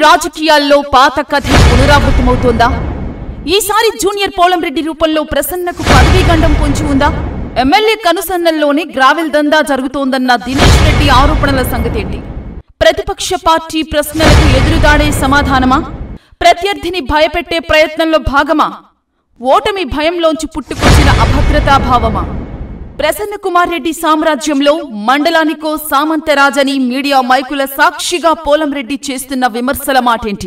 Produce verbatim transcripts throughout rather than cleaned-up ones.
రాజకీయాల్లో పాత కథ పునరావృతమవుతోందా? ఈసారి జూనియర్ పోలంరెడ్డి రూపంలో ప్రసన్నకు పదవీ గండం పొంచి ఉందా? ఎమ్మెల్యే కనుసన్నల్లోనే గ్రావెల్ దందా జరుగుతోందన్న దినేష్ రెడ్డి ఆరోపణల సంగతేంటి? ప్రతిపక్ష పార్టీ ప్రశ్నలకు ఎదురుదాడే సమాధానమా? ప్రత్యర్థిని భయపెట్టే ప్రయత్నంలో భాగమా? ఓటమి భయంలోంచి పుట్టుకొచ్చిన అభద్రతాభావమా? ప్రసన్న కుమార్ రెడ్డి సామ్రాజ్యంలో మండలానికో సామంతరాజని మీడియా మైకుల సాక్షిగా పోలంరెడ్డి చేస్తున్న విమర్శల మాటేంటి?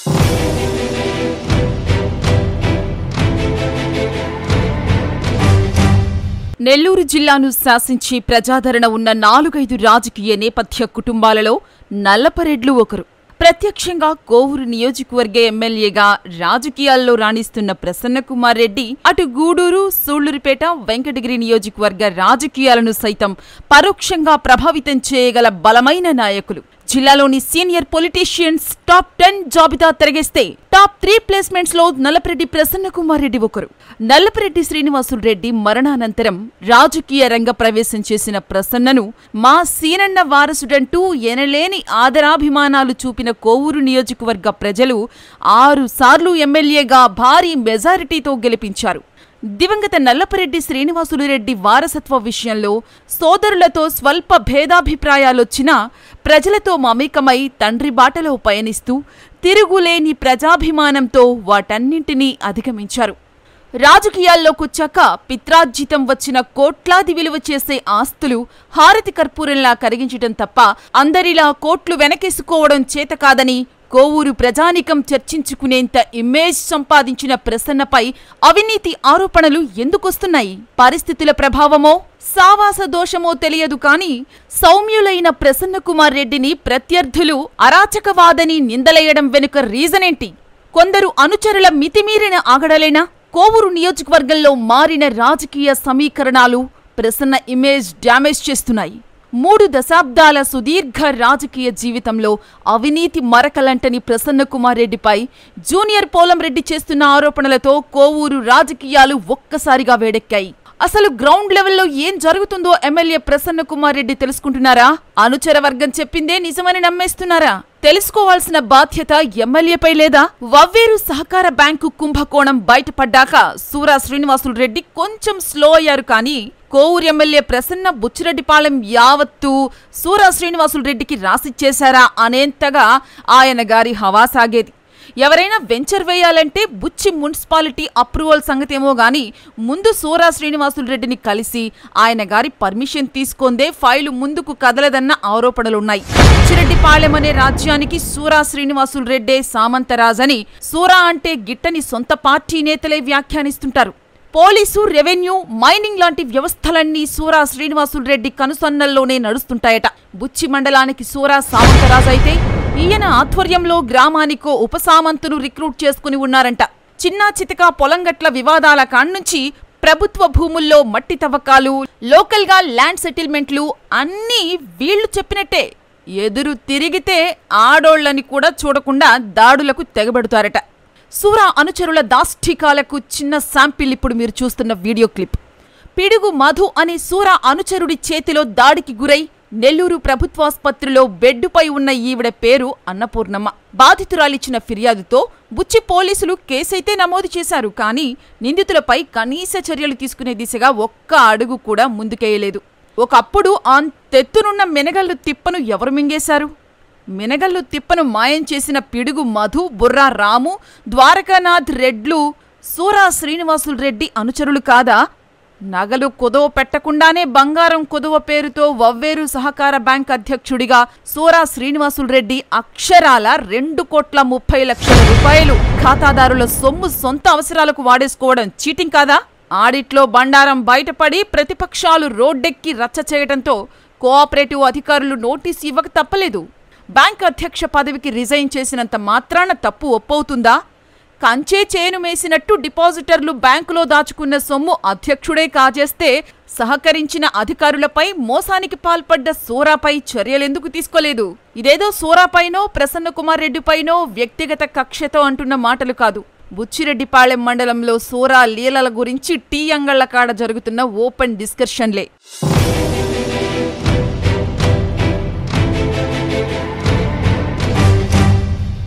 నెల్లూరు జిల్లాను శాసించి ప్రజాదరణ ఉన్న నాలుగైదు రాజకీయ నేపథ్య కుటుంబాలలో నల్లపరెడ్లు ఒకరు. ప్రత్యక్షంగా కోవూరు నియోజకవర్గ ఎమ్మెల్యేగా రాజకీయాల్లో రాణిస్తున్న ప్రసన్న కుమార్ రెడ్డి అటు గూడూరు, సూళ్లూరుపేట, వెంకటగిరి నియోజకవర్గ రాజకీయాలను సైతం పరోక్షంగా ప్రభావితం చేయగల బలమైన నాయకులు. జిల్లాలోని సీనియర్ పొలిటీషియన్స్ టాప్ టెన్ జాబితా తిరగేస్తే టాప్ త్రీ ప్లేస్మెంట్స్ లో నల్లపరెడ్డి ప్రసన్న కుమార్ రెడ్డి ఒకరు. నల్లపరెడ్డి శ్రీనివాసులు రెడ్డి మరణానంతరం రాజకీయ రంగ ప్రవేశం చేసిన ప్రసన్నను మా సీనన్న వారసుడంటూ ఎనలేని ఆదరాభిమానాలు చూపిన కోవూరు నియోజకవర్గ ప్రజలు ఆరు సార్లు ఎమ్మెల్యేగా భారీ మెజారిటీతో గెలిపించారు. దివంగత నల్లపరెడ్డి శ్రీనివాసులు రెడ్డి వారసత్వ విషయంలో సోదరులతో స్వల్ప భేదాభిప్రాయాలొచ్చినా ప్రజలతో మమేకమై తండ్రి బాటలో పయనిస్తూ తిరుగులేని ప్రజాభిమానంతో వాటన్నింటినీ అధిగమించారు. రాజకీయాల్లోకొచ్చాక పిత్రార్జితం వచ్చిన కోట్లాది విలువ చేసే ఆస్తులు హారతి కర్పూరంలా కరిగించటం తప్ప అందరిలా కోట్లు వెనకేసుకోవడం చేతకాదని కోవూరు ప్రజానికం చర్చించుకునేంత ఇమేజ్ సంపాదించిన ప్రసన్నపై అవినీతి ఆరోపణలు ఎందుకొస్తున్నాయి? పరిస్థితుల ప్రభావమో, సావాస దోషమో తెలియదు కానీ సౌమ్యులైన ప్రసన్న కుమార్ రెడ్డిని ప్రత్యర్థులు అరాచకవాదని నిందలేయడం వెనుక రీజనేంటి? కొందరు అనుచరుల మితిమీరిన ఆగడలేనా? కోవూరు నియోజకవర్గంలో మారిన రాజకీయ సమీకరణాలు ప్రసన్న ఇమేజ్ డ్యామేజ్ చేస్తున్నాయి. మూడు దశాబ్దాల సుదీర్ఘ రాజకీయ జీవితంలో అవినీతి మరకలంటని ప్రసన్న కుమార్ రెడ్డిపై జూనియర్ పోలంరెడ్డి చేస్తున్న ఆరోపణలతో కోవూరు రాజకీయాలు ఒక్కసారిగా వేడెక్కాయి. అసలు గ్రౌండ్ లెవెల్లో ఏం జరుగుతుందో ఎమ్మెల్యే ప్రసన్న కుమార్ రెడ్డి తెలుసుకుంటున్నారా? అనుచర వర్గం చెప్పిందే నిజమని నమ్మేస్తున్నారా? తెలుసుకోవాల్సిన బాధ్యత ఎమ్మెల్యేపై లేదా? వవ్వేరు సహకార బ్యాంకు కుంభకోణం బయటపడ్డాక సూరా శ్రీనివాసులు రెడ్డి కొంచెం స్లో అయ్యారు కానీ కోవూరు ఎమ్మెల్యే ప్రసన్న బుచ్చిరెడ్డిపాలెం యావత్తు సూరా శ్రీనివాసులు రెడ్డికి రాసిచ్చేశారా అనేంతగా ఆయన గారి హవా సాగేది. ఎవరైనా వెంచర్ వేయాలంటే బుచ్చి మున్సిపాలిటీ అప్రూవల్ సంగతేమో గాని ముందు సూరా శ్రీనివాసులు రెడ్డిని కలిసి ఆయన గారి పర్మిషన్ తీసుకొందే ఫైలు ముందుకు కదలదన్న ఆరోపణలున్నాయి. బుచ్చిరెడ్డిపాలెం అనే రాజ్యానికి సూరా శ్రీనివాసులు రెడ్డే సామంతరాజని సూరా అంటే గిట్టని సొంత పార్టీ నేతలే వ్యాఖ్యానిస్తుంటారు. పోలీసు, రెవెన్యూ, మైనింగ్ లాంటి వ్యవస్థలన్నీ సూరా శ్రీనివాసులు రెడ్డి కనుసన్నల్లోనే నడుస్తుంటాయట. బుచ్చి మండలానికి సూరా సామంతరాజైతే ఈయన ఆధ్వర్యంలో గ్రామానికో ఉపసామంతును రిక్రూట్ చేసుకుని ఉన్నారంట. చిన్నా చితకా పొలంగట్ల వివాదాల కాడ్నుంచి ప్రభుత్వ భూముల్లో మట్టి తవ్వకాలు, లోకల్గా ల్యాండ్ సెటిల్మెంట్లు అన్నీ వీళ్లు చెప్పినట్టే. ఎదురు తిరిగితే ఆడోళ్లని కూడా చూడకుండా దాడులకు తెగబెడతారట. సూరా అనుచరుల దాష్టికాలకు చిన్న శాంపిల్ ఇప్పుడు మీరు చూస్తున్న వీడియో క్లిప్. పిడుగు మధు అనే సూరా అనుచరుడి చేతిలో దాడికి గురై నెల్లూరు ప్రభుత్వాసుపత్రిలో బెడ్డుపై ఉన్న ఈవిడ పేరు అన్నపూర్ణమ్మ. బాధితురాలిచ్చిన ఫిర్యాదుతో బుచ్చి పోలీసులు కేసైతే నమోదు చేశారు కానీ నిందితులపై కనీస చర్యలు తీసుకునే దిశగా ఒక్క అడుగు కూడా ముందుకేయలేదు. ఒకప్పుడు ఆ తెత్తునున్న మెనగల్లు తిప్పను ఎవరు మింగేశారు? మినగల్లు తిప్పను మాయం చేసిన పిడుగు మధు, బుర్రా రాము, ద్వారకానాథ్ రెడ్లు సూరా శ్రీనివాసులు రెడ్డి అనుచరులు కాదా? నగలు కుదవ పెట్టకుండానే బంగారం కుదవ పేరుతో వవ్వేరు సహకార బ్యాంక్ అధ్యక్షుడిగా సూరా శ్రీనివాసులు రెడ్డి అక్షరాల రెండు కోట్ల ముప్పై లక్షల రూపాయలు ఖాతాదారుల సొమ్ము సొంత అవసరాలకు వాడేసుకోవడం చీటింగ్ కాదా? ఆడిట్లో బండారం బయటపడి ప్రతిపక్షాలు రోడ్డెక్కి రచ్చ చేయడంతో కోఆపరేటివ్ అధికారులు నోటీసు ఇవ్వక తప్పలేదు. బ్యాంక్ అధ్యక్ష పదవికి రిజైన్ చేసినంత మాత్రాన తప్పు ఒప్పవుతుందా? కంచే చేను మేసినట్టు డిపాజిటర్లు బ్యాంకులో దాచుకున్న సొమ్ము అధ్యక్షుడే కాజేస్తే సహకరించిన అధికారులపై మోసానికి పాల్పడ్డ సూరాపై చర్యలెందుకు తీసుకోలేదు? ఇదేదో సూరాపైనో ప్రసన్న కుమార్ రెడ్డిపైనో వ్యక్తిగత కక్షతో అంటున్న మాటలు కాదు. బుచ్చిరెడ్డిపాళెం మండలంలో సూరా లీలల గురించి టీ అంగళ్ల కాడ జరుగుతున్న ఓపెన్ డిస్కషన్లే.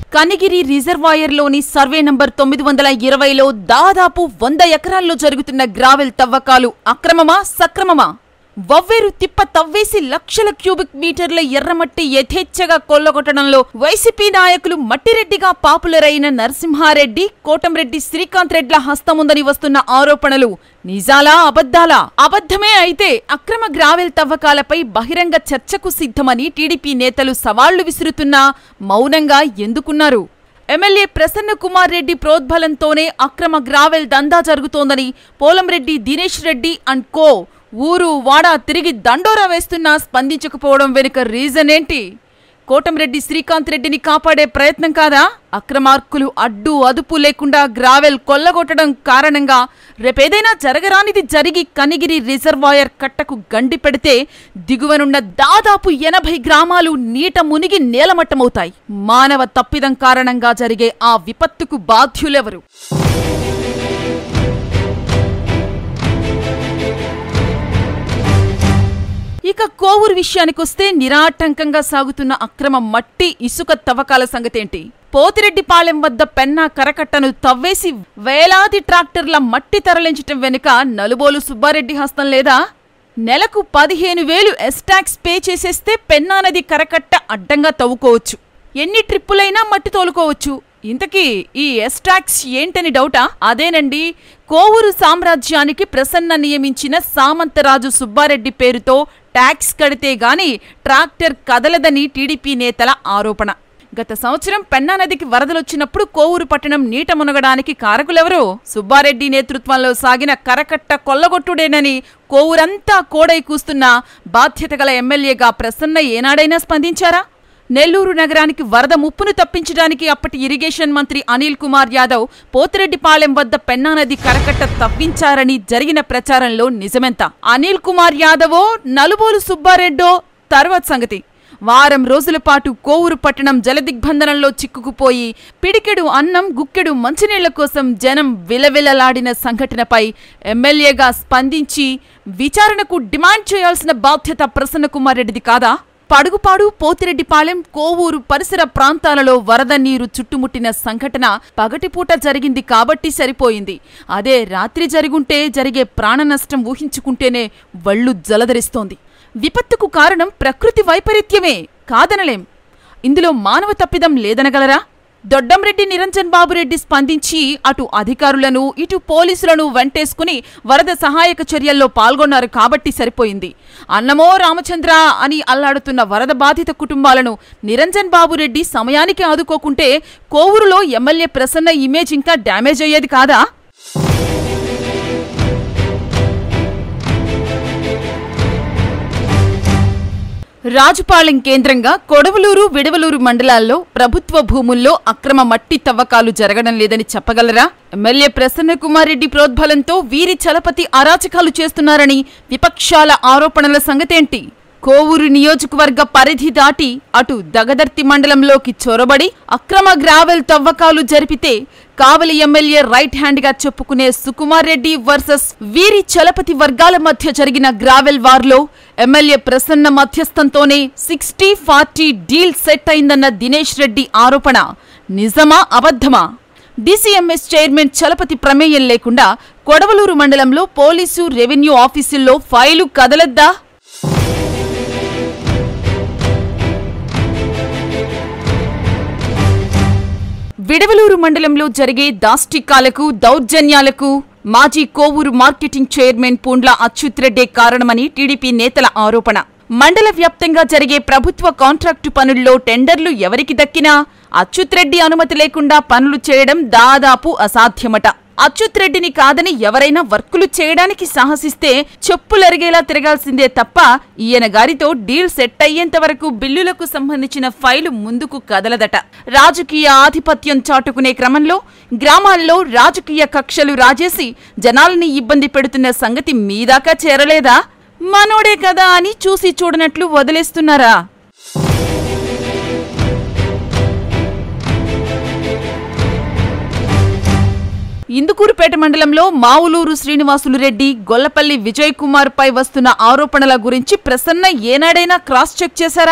కనిగిరి రిజర్వాయర్లోని సర్వే నంబర్ తొమ్మిది వందల ఇరవైలో దాదాపు వంద ఎకరాల్లో జరుగుతున్న గ్రావెల్ తవ్వకాలు అక్రమమా సక్రమమా? వవ్వేరు తిప్ప తవ్వేసి లక్షల క్యూబిక్ మీటర్ల ఎర్రమట్టి యథేచ్ఛగా కొల్లగొట్టడంలో వైసీపీ నాయకులు మట్టిరెడ్డిగా పాపులర్ అయిన నరసింహారెడ్డి, కోటంరెడ్డి శ్రీకాంత్ రెడ్ల హస్తముందని వస్తున్న ఆరోపణలు నిజాలా అబద్ధాలా? అబద్ధమే అయితే అక్రమ గ్రావెల్ తవ్వకాలపై బహిరంగ చర్చకు సిద్ధమని టీడీపీ నేతలు సవాళ్లు విసురుతున్నా మౌనంగా ఎందుకున్నారు? ఎమ్మెల్యే ప్రసన్న కుమార్ రెడ్డి ప్రోద్బలంతోనే అక్రమ గ్రావెల్ దందా జరుగుతోందని పోలంరెడ్డి దినేష్ రెడ్డి అండ్ కో ఊరు వాడ తిరిగి దండోరా వేస్తున్నా స్పందించకపోవడం వెనుక రీజన్ ఏంటి? కోటంరెడ్డి శ్రీకాంత్ రెడ్డిని కాపాడే ప్రయత్నం కాదా? అక్రమార్కులు అడ్డు అదుపు లేకుండా గ్రావెల్ కొల్లగొట్టడం కారణంగా రేపేదైనా జరగరానిది జరిగి కనిగిరి రిజర్వాయర్ కట్టకు గండి పెడితే దిగువనున్న దాదాపు ఎనభై గ్రామాలు నీట మునిగి నేలమట్టమవుతాయి. మానవ తప్పిదం కారణంగా జరిగే ఆ విపత్తుకు బాధ్యులెవరు? ఇక కోవూరు విషయానికొస్తే నిరాటంకంగా సాగుతున్న అక్రమ మట్టి ఇసుక తవ్వకాల సంగతేంటి? పోతిరెడ్డిపాలెం వద్ద పెన్నా కరకట్టను తవ్వేసి వేలాది ట్రాక్టర్ల మట్టి తరలించటం వెనుక నలుబోలు సుబ్బారెడ్డి హస్తం లేదా? నెలకు పదిహేను వేలు ఎస్టాక్స్ పే చేసేస్తే పెన్నా నది కరకట్ట అడ్డంగా తవ్వుకోవచ్చు. ఎన్ని ట్రిప్పులైనా మట్టి తోలుకోవచ్చు. ఇంతకీ ఈ ఎస్టాక్స్ ఏంటని డౌటా? అదేనండి, కోవూరు సామ్రాజ్యానికి ప్రసన్న నియమించిన సామంతరాజు సుబ్బారెడ్డి పేరుతో ట్యాక్స్ కడితే గాని ట్రాక్టర్ కదలదని టీడీపీ నేతల ఆరోపణ. గత సంవత్సరం పెన్నా నదికి వరదలొచ్చినప్పుడు కోవూరు పట్టణం నీట మునగడానికి కారకులెవరో? సుబ్బారెడ్డి నేతృత్వంలో సాగిన కరకట్ట కొల్లగొట్టుడేనని కోవూరంతా కోడై కూస్తున్న బాధ్యత గల ఎమ్మెల్యేగా ప్రసన్న ఏనాడైనా స్పందించారా? నెల్లూరు నగరానికి వరద ముప్పును తప్పించడానికి అప్పటి ఇరిగేషన్ మంత్రి అనిల్ కుమార్ యాదవ్ పోతిరెడ్డిపాలెం వద్ద పెన్నా నది కరకట్ట తవ్వించారని జరిగిన ప్రచారంలో నిజమెంత? అనిల్ కుమార్ యాదవో నలుబోలు సుబ్బారెడ్డో తర్వాత సంగతి. వారం రోజుల పాటు కోవూరు పట్టణం జలదిగ్బంధనంలో చిక్కుకుపోయి పిడికెడు అన్నం గుక్కెడు మంచినీళ్ల కోసం జనం విలవిలలాడిన సంఘటనపై ఎమ్మెల్యేగా స్పందించి విచారణకు డిమాండ్ చేయాల్సిన బాధ్యత ప్రసన్న కుమార్ రెడ్డిది కాదా? పడుగుపాడు, పోతిరెడ్డిపాలెం, కోవూరు పరిసర ప్రాంతాలలో వరద నీరు చుట్టుముట్టిన సంఘటన పగటిపూట జరిగింది కాబట్టి సరిపోయింది. అదే రాత్రి జరుగుంటే జరిగే ప్రాణ నష్టం ఊహించుకుంటేనే వళ్ళు జలధరిస్తోంది. విపత్తుకు కారణం ప్రకృతి వైపరీత్యమే కాదనలేం. ఇందులో మానవ తప్పిదం లేదనగలరా? దొడ్డంరెడ్డి నిరంజన్ బాబురెడ్డి స్పందించి అటు అధికారులను ఇటు పోలీసులను వెంటేసుకుని వరద సహాయక చర్యల్లో పాల్గొన్నారు కాబట్టి సరిపోయింది. అన్నమో రామచంద్ర అని అల్లాడుతున్న వరద బాధిత కుటుంబాలను నిరంజన్ బాబురెడ్డి సమయానికి ఆదుకోకుంటే కోవూరులో ఎమ్మెల్యే ప్రసన్న ఇమేజ్ ఇంకా డ్యామేజ్ అయ్యేది కాదా? రాజుపాలెం కేంద్రంగా కొడవలూరు, విడవలూరు మండలాల్లో ప్రభుత్వ భూముల్లో అక్రమ మట్టి తవ్వకాలు జరగడం లేదని చెప్పగలరా? ఎమ్మెల్యే ప్రసన్న కుమార్ రెడ్డి ప్రోద్బలంతో వీరి చలపతి అరాచకాలు చేస్తున్నారని విపక్షాల ఆరోపణల సంగతేంటి? కోవూరు నియోజకవర్గ పరిధి దాటి అటు దగదర్తి మండలంలోకి చొరబడి అక్రమ గ్రావెల్ తవ్వకాలు జరిపితే కావలి ఎమ్మెల్యే రైట్ హ్యాండ్ గా చెప్పుకునే సుకుమార్ రెడ్డి వర్సెస్ వీరి చలపతి వర్గాల మధ్య జరిగిన గ్రావెల్ వార్లో ఎమ్మెల్యే ప్రసన్న మధ్యస్థంతోనే సిక్స్టీ ఫార్టీ డీల్ సెట్ అయిందన్న దినేష్ రెడ్డి ఆరోపణ నిజమా అబద్ధమా? డీసీఎంఎస్ చైర్మన్ చలపతి ప్రమేయం లేకుండా కొడవలూరు మండలంలో పోలీసు, రెవెన్యూ ఆఫీసుల్లో ఫైలు కదలద్దా? విడవలూరు మండలంలో జరిగే దాష్టికాలకు, దౌర్జన్యాలకు మాజీ కోవూరు మార్కెటింగ్ చైర్మన్ పూండ్ల అచ్యుత్ రెడ్డే కారణమని టీడీపీ నేతల ఆరోపణ. మండల వ్యాప్తంగా జరిగే ప్రభుత్వ కాంట్రాక్టు పనుల్లో టెండర్లు ఎవరికి దక్కినా అచ్యుత్ రెడ్డి అనుమతి లేకుండా పనులు చేయడం దాదాపు అసాధ్యమట. అచ్యుత్ రెడ్డిని కాదని ఎవరైనా వర్కులు చేయడానికి సాహసిస్తే చెప్పులరిగేలా తిరగాల్సిందే తప్ప ఈయన గారితో డీల్ సెట్ అయ్యేంత వరకు బిల్లులకు సంబంధించిన ఫైలు ముందుకు కదలదట. రాజకీయ ఆధిపత్యం చాటుకునే క్రమంలో గ్రామాల్లో రాజకీయ కక్షలు రాజేసి జనాల్ని ఇబ్బంది పెడుతున్న సంగతి మీదాకా చేరలేదా? మనోడే కదా అని చూసి చూడనట్లు వదిలేస్తున్నారా? ఇందుకూరుపేట మండలంలో మావులూరు శ్రీనివాసులు రెడ్డి, గొల్లపల్లి విజయ్ కుమార్ పై వస్తున్న ఆరోపణల గురించి ప్రసన్న ఏనాడైనా క్రాస్ చెక్ చేశారా?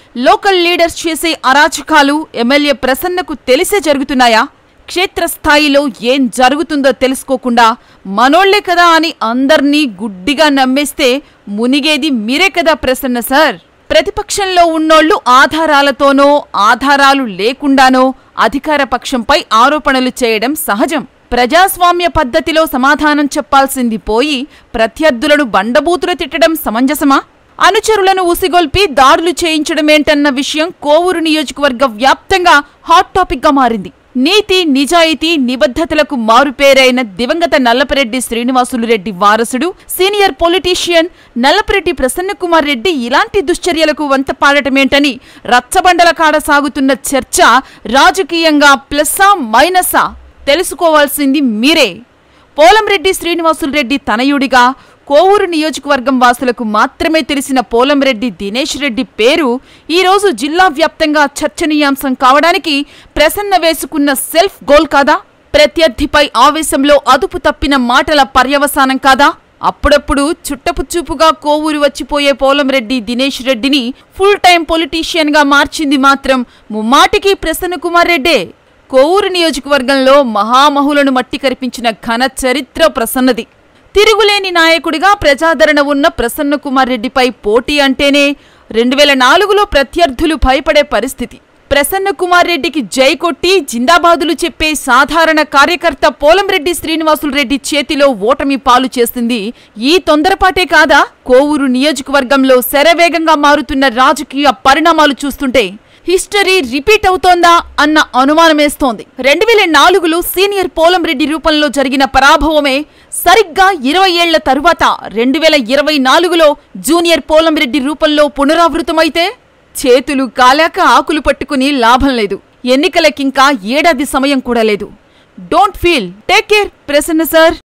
లోకల్ లీడర్స్ చేసే అరాచకాలు ఎమ్మెల్యే ప్రసన్నకు తెలిసే జరుగుతున్నాయా? క్షేత్రస్థాయిలో ఏం జరుగుతుందో తెలుసుకోకుండా మనోళ్లే కదా అని అందర్నీ గుడ్డిగా నమ్మేస్తే మునిగేది మీరే కదా ప్రసన్న సార్. ప్రతిపక్షంలో ఉన్నోళ్లు ఆధారాలతోనో ఆధారాలు లేకుండానో అధికార పక్షంపై ఆరోపణలు చేయడం సహజం. ప్రజాస్వామ్య పద్ధతిలో సమాధానం చెప్పాల్సింది పోయి ప్రత్యర్థులను బండబూతులు తిట్టడం సమంజసమా? అనుచరులను ఉసిగొల్పి దాడులు చేయించడమేంటన్న విషయం కోవూరు నియోజకవర్గ వ్యాప్తంగా హాట్ టాపిక్ గా మారింది. నీతి నిజాయితీ నిబద్ధతలకు మారుపేరైన దివంగత నల్లపరెడ్డి శ్రీనివాసులురెడ్డి వారసుడు సీనియర్ పొలిటీషియన్ నల్లపరెడ్డి ప్రసన్నకుమార్ రెడ్డి ఇలాంటి దుశ్చర్యలకు వంతపాడటమేంటని రచ్చబండల కాడ సాగుతున్న చర్చ రాజకీయంగా ప్లస్సా మైనసా తెలుసుకోవాల్సింది మీరే. పోలంరెడ్డి శ్రీనివాసులురెడ్డి తనయుడిగా కోవూరు నియోజకవర్గం వాసులకు మాత్రమే తెలిసిన పోలంరెడ్డి దినేష్ రెడ్డి పేరు ఈరోజు జిల్లా వ్యాప్తంగా చర్చనీయాంశం కావడానికి ప్రసన్న వేసుకున్న సెల్ఫ్ గోల్ కాదా? ప్రత్యర్థిపై ఆవేశంలో అదుపు తప్పిన మాటల పర్యవసానం కాదా? అప్పుడప్పుడు చుట్టపుచూపుగా కోవూరు వచ్చిపోయే పోలంరెడ్డి దినేష్ రెడ్డిని ఫుల్ టైం పొలిటీషియన్ గా మార్చింది మాత్రం ముమ్మాటికి ప్రసన్నకుమార్ రెడ్డే. కోవూరు నియోజకవర్గంలో మహామహులను మట్టి కరిపించిన ఘన చరిత్ర ప్రసన్నది. తిరుగులేని నాయకుడిగా ప్రజాదరణ ఉన్న ప్రసన్నకుమార్ రెడ్డిపై పోటీ అంటేనే రెండు వేల నాలుగులో ప్రత్యర్థులు భయపడే పరిస్థితి. ప్రసన్నకుమార్ రెడ్డికి జై కొట్టి జిందాబాదులు చెప్పే సాధారణ కార్యకర్త పోలంరెడ్డి శ్రీనివాసులురెడ్డి చేతిలో ఓటమి పాలు చేసింది ఈ తొందరపాటే కాదా? కోవూరు నియోజకవర్గంలో శరవేగంగా మారుతున్న రాజకీయ పరిణామాలు చూస్తుంటే హిస్టరీ రిపీట్ అవుతోందా అన్న అనుమానమేస్తోంది. రెండు వేల నాలుగులో సీనియర్ పోలంరెడ్డి రూపంలో జరిగిన పరాభవమే సరిగ్గా ఇరవై ఏళ్ల తరువాత రెండు వేల ఇరవై నాలుగులో జూనియర్ పోలంరెడ్డి రూపంలో పునరావృతమైతే చేతులు కాలాక ఆకులు పట్టుకుని లాభం లేదు. ఎన్నికలకింకా ఏడాది సమయం కూడా లేదు. Don't feel, take care Prasanna sir.